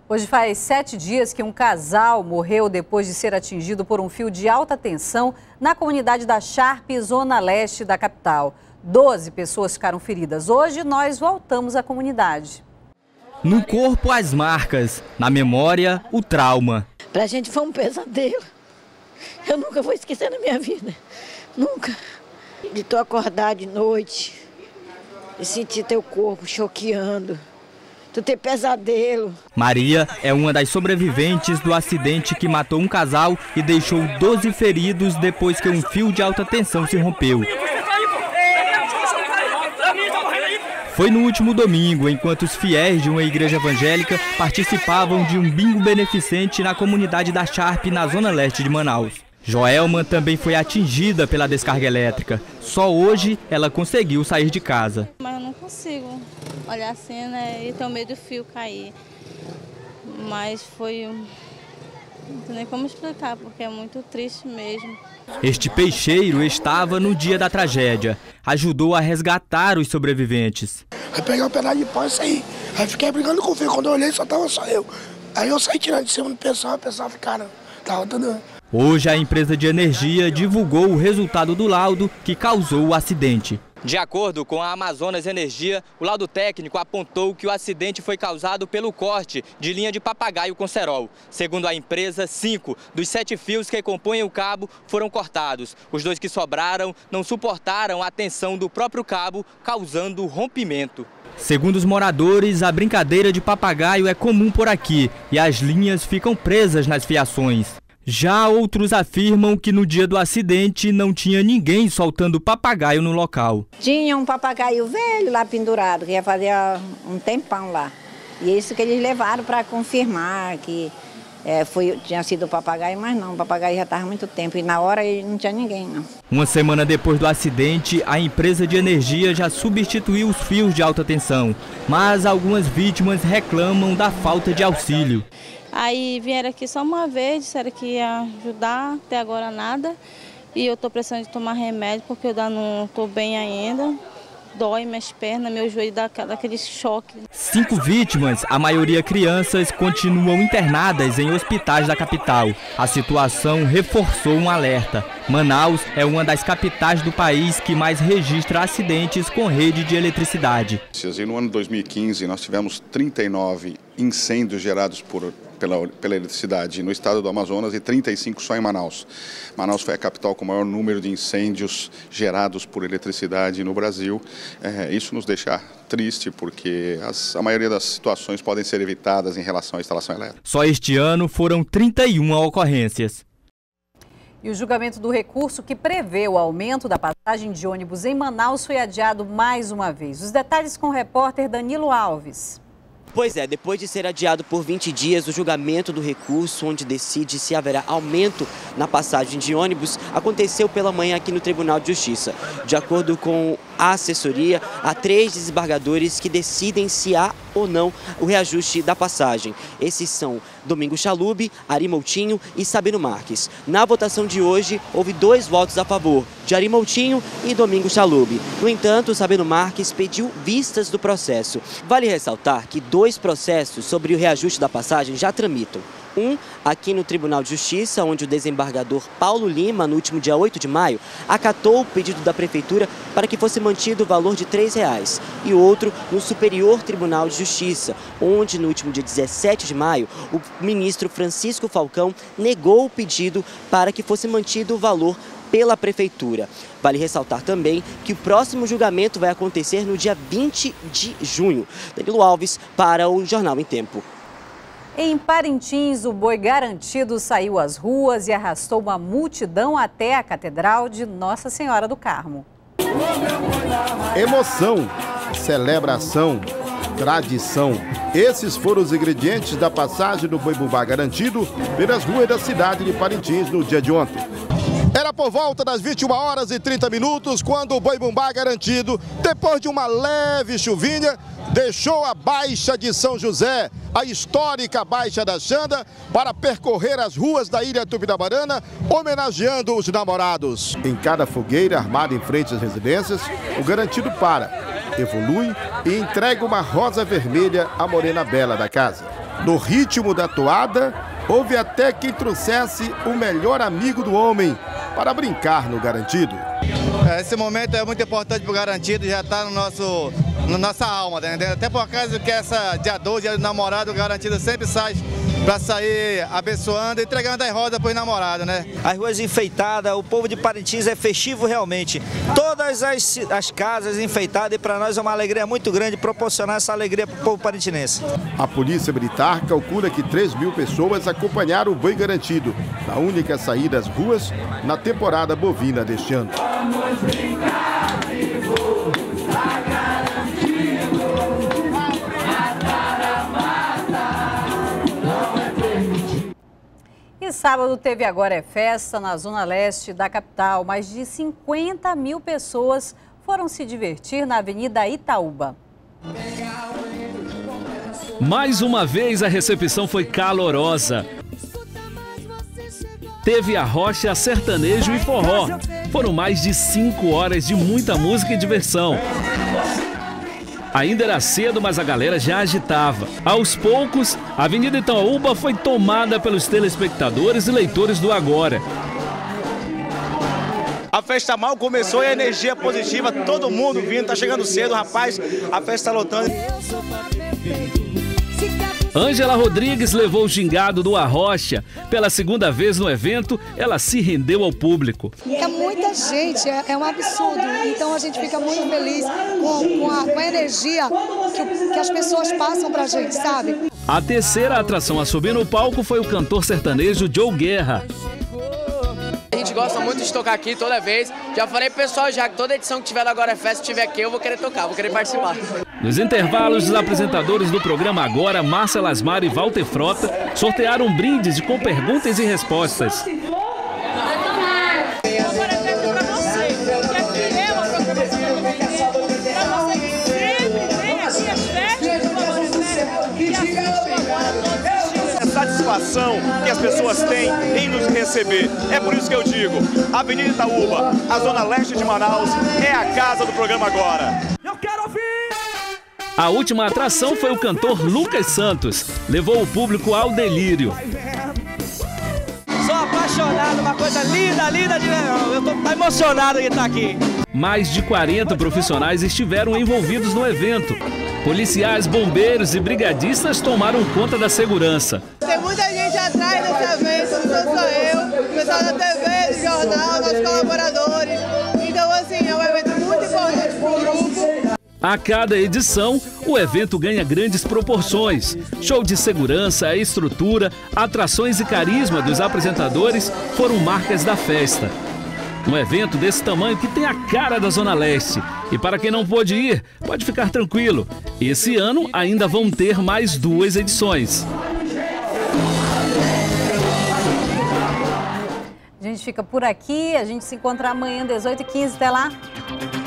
Hoje faz 7 dias que um casal morreu depois de ser atingido por um fio de alta tensão na comunidade da Charpe, zona leste da capital. 12 pessoas ficaram feridas. Hoje nós voltamos à comunidade. No corpo, as marcas. Na memória, o trauma. Pra gente foi um pesadelo. Eu nunca vou esquecer na minha vida. Nunca. De tu acordar de noite e sentir teu corpo choqueando. Tu ter pesadelo. Maria é uma das sobreviventes do acidente que matou um casal e deixou 12 feridos depois que um fio de alta tensão se rompeu. Foi no último domingo, enquanto os fiéis de uma igreja evangélica participavam de um bingo beneficente na comunidade da Charpe, na zona leste de Manaus. Joelma também foi atingida pela descarga elétrica. Só hoje ela conseguiu sair de casa. Mas eu não consigo olhar assim, né, e tenho medo do fio cair. Mas foi... Não sei nem como explicar, porque é muito triste mesmo. Este peixeiro estava no dia da tragédia. Ajudou a resgatar os sobreviventes. Aí peguei um pedaço de pau e saí. Aí fiquei brigando com o fio. Quando eu olhei, só eu. Aí eu saí tirando de cima do pessoal, o pessoal ficaram... Tava tudo... Hoje, a empresa de energia divulgou o resultado do laudo que causou o acidente. De acordo com a Amazonas Energia, o laudo técnico apontou que o acidente foi causado pelo corte de linha de papagaio com cerol. Segundo a empresa, 5 dos 7 fios que compõem o cabo foram cortados. Os 2 que sobraram não suportaram a tensão do próprio cabo, causando rompimento. Segundo os moradores, a brincadeira de papagaio é comum por aqui e as linhas ficam presas nas fiações. Já outros afirmam que no dia do acidente não tinha ninguém soltando papagaio no local. Tinha um papagaio velho lá pendurado, que ia fazer um tempão lá. E é isso que eles levaram para confirmar que tinha sido o papagaio, mas não, o papagaio já estava há muito tempo e na hora não tinha ninguém, não. Uma semana depois do acidente, a empresa de energia já substituiu os fios de alta tensão, mas algumas vítimas reclamam da falta de auxílio. Aí vieram aqui só uma vez, disseram que ia ajudar, até agora nada. E eu estou precisando de tomar remédio porque eu ainda não estou bem ainda. Dói minhas pernas, meu joelho dá aquele choque. 5 vítimas, a maioria crianças, continuam internadas em hospitais da capital. A situação reforçou um alerta. Manaus é uma das capitais do país que mais registra acidentes com rede de eletricidade. No ano de 2015, nós tivemos 39 incêndios gerados pela eletricidade no estado do Amazonas e 35 só em Manaus. Manaus foi a capital com o maior número de incêndios gerados por eletricidade no Brasil. Isso nos deixa triste porque a maioria das situações podem ser evitadas em relação à instalação elétrica. Só este ano foram 31 ocorrências. E o julgamento do recurso que prevê o aumento da passagem de ônibus em Manaus foi adiado mais uma vez. Os detalhes com o repórter Danilo Alves. Pois é, depois de ser adiado por 20 dias, o julgamento do recurso, onde decide se haverá aumento na passagem de ônibus, aconteceu pela manhã aqui no Tribunal de Justiça. De acordo com a assessoria, há 3 desembargadores que decidem se há ou não o reajuste da passagem. Esses são Domingos Chalub, Ari Moutinho e Sabino Marques. Na votação de hoje, houve 2 votos a favor, de Ari Moutinho e Domingos Chalub. No entanto, Sabino Marques pediu vistas do processo. Vale ressaltar que 2 processos sobre o reajuste da passagem já tramitam. Um aqui no Tribunal de Justiça, onde o desembargador Paulo Lima, no último dia 8 de maio, acatou o pedido da Prefeitura para que fosse mantido o valor de R$ 3,00. E outro no Superior Tribunal de Justiça, onde no último dia 17 de maio, o ministro Francisco Falcão negou o pedido para que fosse mantido o valor pela Prefeitura. Vale ressaltar também que o próximo julgamento vai acontecer no dia 20 de junho. Danilo Alves para o Jornal em Tempo. Em Parintins, o boi garantido saiu às ruas e arrastou uma multidão até a Catedral de Nossa Senhora do Carmo. Emoção, celebração, tradição. Esses foram os ingredientes da passagem do boi-bumbá garantido pelas ruas da cidade de Parintins no dia de ontem. Era por volta das 21h30 quando o boi-bumbá garantido, depois de uma leve chuvinha, deixou a Baixa de São José, a histórica Baixa da Xanda, para percorrer as ruas da Ilha Tupi-da-Barana, homenageando os namorados. Em cada fogueira armada em frente às residências, o garantido para, evolui e entrega uma rosa vermelha à morena bela da casa. No ritmo da toada, houve até quem trouxesse o melhor amigo do homem para brincar no Garantido. Esse momento é muito importante para o Garantido, já está na nossa alma, tá entendendo? Até por causa que essa dia 12, dia do namorado, o Garantido sempre sai para sair abençoando e entregando as rosas para os namorados, né? As ruas enfeitadas, o povo de Parintins é festivo realmente. Todas as casas enfeitadas e para nós é uma alegria muito grande proporcionar essa alegria para o povo parintinense. A Polícia Militar calcula que 3.000 pessoas acompanharam o Boi Garantido, na única saída às ruas na temporada bovina deste ano. E sábado teve Agora é Festa na zona leste da capital. Mais de 50.000 pessoas foram se divertir na Avenida Itaúba. Mais uma vez a recepção foi calorosa. Teve arrocha, sertanejo e forró. Foram mais de 5 horas de muita música e diversão. Ainda era cedo, mas a galera já agitava. Aos poucos, a Avenida Itaúba foi tomada pelos telespectadores e leitores do Agora. A festa mal começou e a energia positiva, todo mundo vindo, tá chegando cedo, rapaz, a festa tá lotando. Ângela Rodrigues levou o gingado do Arrocha. Pela segunda vez no evento, ela se rendeu ao público. É muita gente, é um absurdo. Então a gente fica muito feliz com a energia que as pessoas passam pra gente, sabe? A terceira atração a subir no palco foi o cantor sertanejo Joe Guerra. A gente gosta muito de tocar aqui toda vez. Já falei pro pessoal já que toda edição que tiver do Agora é Festa, se tiver aqui, eu vou querer tocar, vou querer participar. Nos intervalos, os apresentadores do programa Agora, Márcia Lasmar e Walter Frota, sortearam brindes com perguntas e respostas. Satisfação que as pessoas têm em nos receber. É por isso que eu digo, a Avenida Itaúba, a zona leste de Manaus, é a casa do programa Agora. Eu quero ouvir! A última atração foi o cantor Lucas Santos. Levou o público ao delírio. Sou apaixonado, uma coisa linda, linda de verão. Eu tô emocionado de estar aqui. Mais de 40 profissionais estiveram envolvidos no evento. Policiais, bombeiros e brigadistas tomaram conta da segurança. Tem muita gente atrás desse evento, não sou só eu, o pessoal da TV, do jornal, nossos colaboradores. Então, assim, é um evento muito importante para o grupo. A cada edição, o evento ganha grandes proporções. Show de segurança, estrutura, atrações e carisma dos apresentadores foram marcas da festa. Um evento desse tamanho que tem a cara da Zona Leste. E para quem não pôde ir, pode ficar tranquilo. Esse ano ainda vão ter mais 2 edições. A gente fica por aqui, a gente se encontra amanhã às 18h15. Até lá!